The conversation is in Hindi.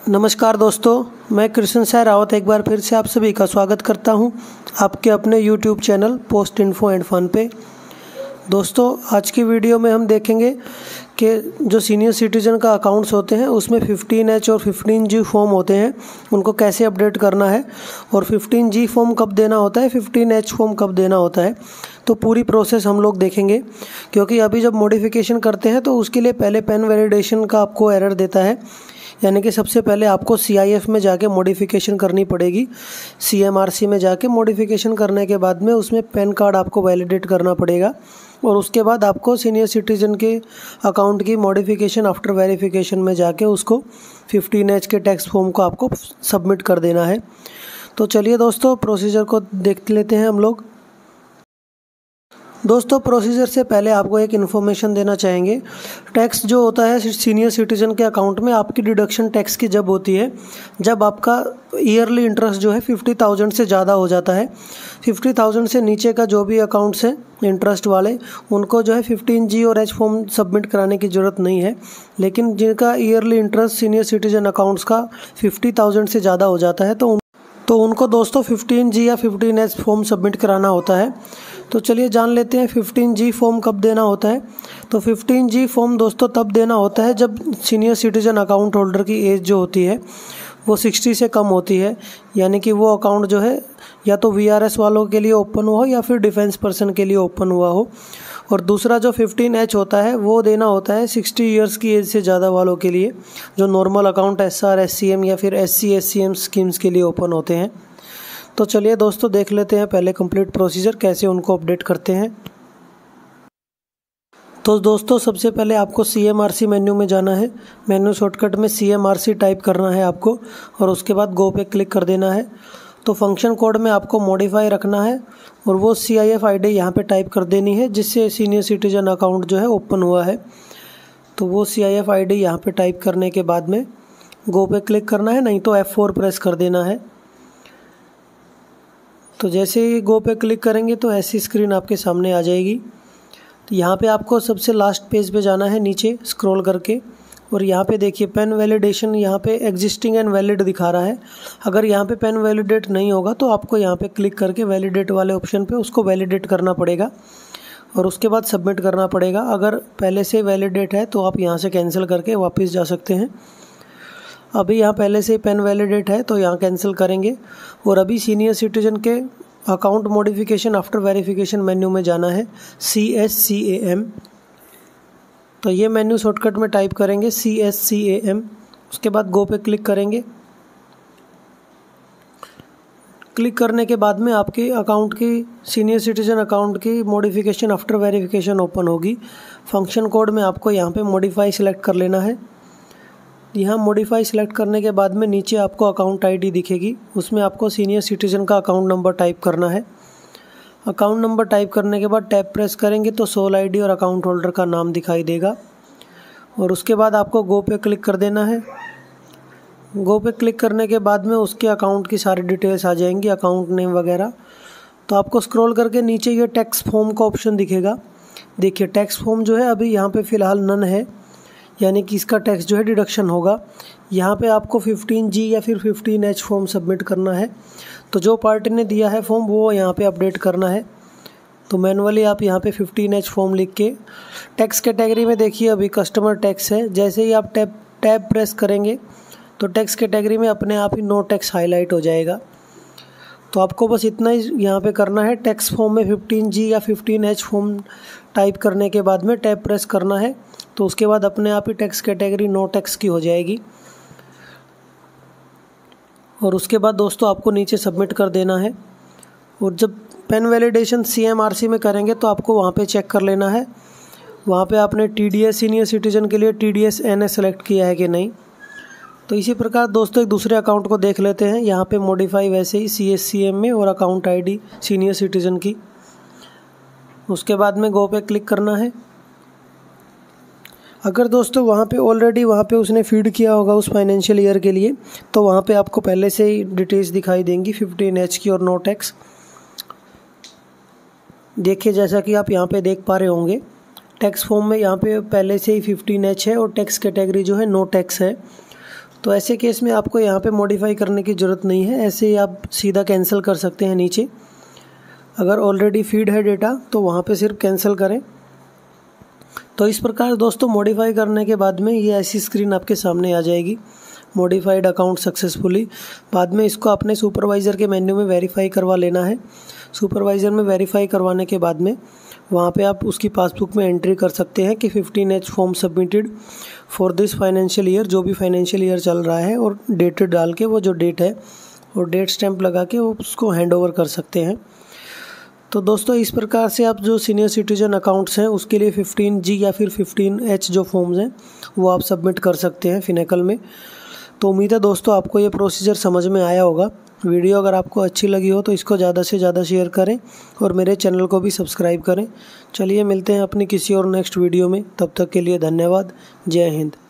नमस्कार दोस्तों, मैं कृष्ण साय रावत एक बार फिर से आप सभी का स्वागत करता हूं आपके अपने YouTube channel post info and fun पे। दोस्तों, आज की वीडियो में हम देखेंगे कि जो सीनियर सिटीज़न का अकाउंट्स होते हैं उसमें 15H और 15G फॉर्म होते हैं, उनको कैसे अपडेट करना है और 15G फॉर्म कब देना होता है, 15H फॉर्म कब देना होता है। तो पूरी प्रोसेस हम लोग देखेंगे, क्योंकि अभी जब मॉडिफिकेशन करते हैं तो उसके लिए पहले पेन वैलिडेशन का आपको एरर देता है, यानी कि सबसे पहले आपको CIF में जाके मॉडिफिकेशन करनी पड़ेगी। CMRC में जाके मॉडिफिकेशन करने के बाद में उसमें पैन कार्ड आपको वैलिडेट करना पड़ेगा और उसके बाद आपको सीनियर सिटीज़न के अकाउंट की मॉडिफिकेशन आफ्टर वेरिफिकेशन में जाके उसको 15H के टैक्स फॉर्म को आपको सबमिट कर देना है। तो चलिए दोस्तों, प्रोसीजर को देख लेते हैं हम लोग। दोस्तों, प्रोसीजर से पहले आपको एक इन्फॉर्मेशन देना चाहेंगे। टैक्स जो होता है सीनियर सिटीज़न के अकाउंट में आपकी डिडक्शन टैक्स की जब होती है जब आपका ईयरली इंटरेस्ट जो है 50,000 से ज़्यादा हो जाता है। 50,000 से नीचे का जो भी अकाउंट्स हैं इंटरेस्ट वाले, उनको जो है 15G और H फॉर्म सबमिट कराने की ज़रूरत नहीं है। लेकिन जिनका yearly interest senior citizen accounts का 50,000 से ज़्यादा हो जाता है तो उनको दोस्तों 15G या 15H फॉर्म सबमिट कराना होता है। तो चलिए जान लेते हैं 15G फॉर्म कब देना होता है। तो 15G फॉर्म दोस्तों तब देना होता है जब सीनियर सिटीज़न अकाउंट होल्डर की एज जो होती है वो 60 से कम होती है, यानी कि वो अकाउंट जो है या तो VRS वालों के लिए ओपन हुआ हो या फिर डिफेंस पर्सन के लिए ओपन हुआ हो। और दूसरा जो 15H होता है वो देना होता है 60 ईयर्स की एज से ज़्यादा वालों के लिए, जो नॉर्मल अकाउंट SR SCM या फिर SC SCM स्कीम्स के लिए ओपन होते हैं। तो चलिए दोस्तों, देख लेते हैं पहले कंप्लीट प्रोसीजर कैसे उनको अपडेट करते हैं। तो दोस्तों, सबसे पहले आपको CMRC मेन्यू में जाना है। मेन्यू शॉर्टकट में CMRC टाइप करना है आपको और उसके बाद गो पे क्लिक कर देना है। तो फंक्शन कोड में आपको मॉडिफाई रखना है और वो CIF ID यहाँ पे टाइप कर देनी है जिससे सीनियर सिटीज़न अकाउंट जो है ओपन हुआ है। तो वो CIF ID यहाँ पे टाइप करने के बाद में गो पे क्लिक करना है, नहीं तो F4 प्रेस कर देना है। तो जैसे ही गो पे क्लिक करेंगे तो ऐसी स्क्रीन आपके सामने आ जाएगी। तो यहाँ पे आपको सबसे लास्ट पेज पे जाना है नीचे स्क्रॉल करके, और यहाँ पे देखिए पेन वैलिडेशन यहाँ पे एग्जिस्टिंग एंड वैलिड दिखा रहा है। अगर यहाँ पे पेन वैलिडेट नहीं होगा तो आपको यहाँ पे क्लिक करके वैलिडेट वाले ऑप्शन पे उसको वैलिडेट करना पड़ेगा और उसके बाद सबमिट करना पड़ेगा। अगर पहले से वैलिडेट है तो आप यहाँ से कैंसिल करके वापस जा सकते हैं। अभी यहाँ पहले से पेन वैलिडेट है तो यहाँ कैंसिल करेंगे और अभी सीनियर सिटीज़न के account modification after verification menu में जाना है CSCAM। तो ये मेन्यू शॉर्टकट में टाइप करेंगे CSCAM, उसके बाद गो पे क्लिक करेंगे। क्लिक करने के बाद में आपके अकाउंट की सीनियर सिटीज़न अकाउंट की मॉडिफिकेशन आफ्टर वेरिफिकेशन ओपन होगी। फंक्शन कोड में आपको यहाँ पे मॉडिफाई सेलेक्ट कर लेना है। यहाँ मॉडिफाई सेलेक्ट करने के बाद में नीचे आपको अकाउंट ID दिखेगी, उसमें आपको सीनियर सिटीज़न का अकाउंट नंबर टाइप करना है। अकाउंट नंबर टाइप करने के बाद टैब प्रेस करेंगे तो सोल ID और अकाउंट होल्डर का नाम दिखाई देगा और उसके बाद आपको गो पे क्लिक कर देना है। गो पे क्लिक करने के बाद में उसके अकाउंट की सारी डिटेल्स आ जाएंगी, अकाउंट नेम वगैरह। तो आपको स्क्रॉल करके नीचे ये टैक्स फॉर्म का ऑप्शन दिखेगा। देखिए टैक्स फॉर्म जो है अभी यहाँ पे फ़िलहाल नन है, यानी कि इसका टैक्स जो है डिडक्शन होगा। यहाँ पे आपको 15G या फिर 15H फॉर्म सबमिट करना है। तो जो पार्टी ने दिया है फॉर्म वो यहाँ पे अपडेट करना है। तो मैनुअली आप यहाँ पे 15H फॉर्म लिख के टैक्स कैटेगरी में देखिए अभी कस्टमर टैक्स है। जैसे ही आप टैब प्रेस करेंगे तो टैक्स कैटेगरी में अपने आप ही नो टैक्स हाईलाइट हो जाएगा। तो आपको बस इतना ही यहाँ पे करना है। टैक्स फॉर्म में 15G या 15H फॉर्म टाइप करने के बाद में टैब प्रेस करना है, तो उसके बाद अपने आप ही टैक्स कैटेगरी नो टैक्स की हो जाएगी। और उसके बाद दोस्तों आपको नीचे सबमिट कर देना है। और जब पेन वैलिडेशन CMRC में करेंगे तो आपको वहाँ पे चेक कर लेना है, वहाँ पे आपने TDS सीनियर सिटीज़न के लिए TDS NA सेलेक्ट किया है कि नहीं। तो इसी प्रकार दोस्तों एक दूसरे अकाउंट को देख लेते हैं। यहाँ पे मॉडिफाई वैसे ही CSCM में और अकाउंट ID सीनियर सिटीज़न की। उसके बाद में गो पे क्लिक करना है। अगर दोस्तों वहाँ पे ऑलरेडी वहाँ पे उसने फीड किया होगा उस फाइनेंशियल ईयर के लिए, तो वहाँ पे आपको पहले से ही डिटेल्स दिखाई देंगी 15H की और नो टैक्स। देखिए जैसा कि आप यहाँ पे देख पा रहे होंगे टैक्स फॉर्म में यहाँ पे पहले से ही 15H है और टैक्स कैटेगरी जो है नो टैक्स है। तो ऐसे केस में आपको यहाँ पे मॉडिफाई करने की ज़रूरत नहीं है, ऐसे ही आप सीधा कैंसिल कर सकते हैं नीचे। अगर ऑलरेडी फीड है डेटा तो वहाँ पे सिर्फ कैंसिल करें। तो इस प्रकार दोस्तों मॉडिफाई करने के बाद में ये ऐसी स्क्रीन आपके सामने आ जाएगी, मॉडिफाइड अकाउंट सक्सेसफुली। बाद में इसको अपने सुपरवाइज़र के मेन्यू में वेरीफाई करवा लेना है। सुपरवाइज़र में वेरीफाई करवाने के बाद में वहाँ पे आप उसकी पासबुक में एंट्री कर सकते हैं कि 15H form submitted for this financial year, जो भी फाइनेंशियल ईयर चल रहा है, और डेट डाल के वो जो डेट है और डेट स्टैंप लगा के वो उसको हैंड ओवर कर सकते हैं। तो दोस्तों इस प्रकार से आप जो सीनियर सिटीजन अकाउंट्स हैं उसके लिए 15G या फिर 15H जो फॉर्म्स हैं वो आप सबमिट कर सकते हैं फिनेकल में। तो उम्मीद है दोस्तों आपको ये प्रोसीजर समझ में आया होगा। वीडियो अगर आपको अच्छी लगी हो तो इसको ज़्यादा से ज़्यादा शेयर करें और मेरे चैनल को भी सब्सक्राइब करें। चलिए मिलते हैं अपनी किसी और नेक्स्ट वीडियो में, तब तक के लिए धन्यवाद। जय हिंद।